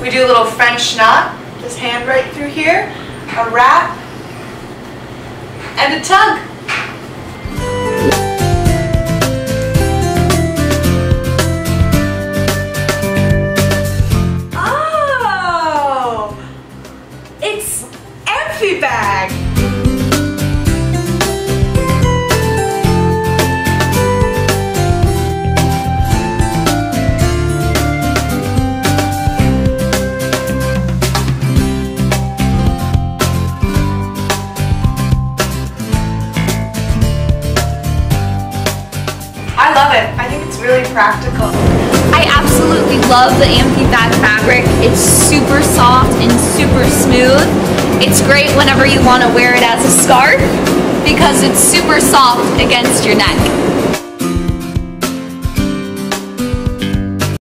We do a little French knot, just hand right through here, a wrap, and a tug. Oh, it's AmphiBag. I love it. I think it's really practical. I absolutely love the AmphiBag fabric. It's super soft and super smooth. It's great whenever you want to wear it as a scarf because it's super soft against your neck.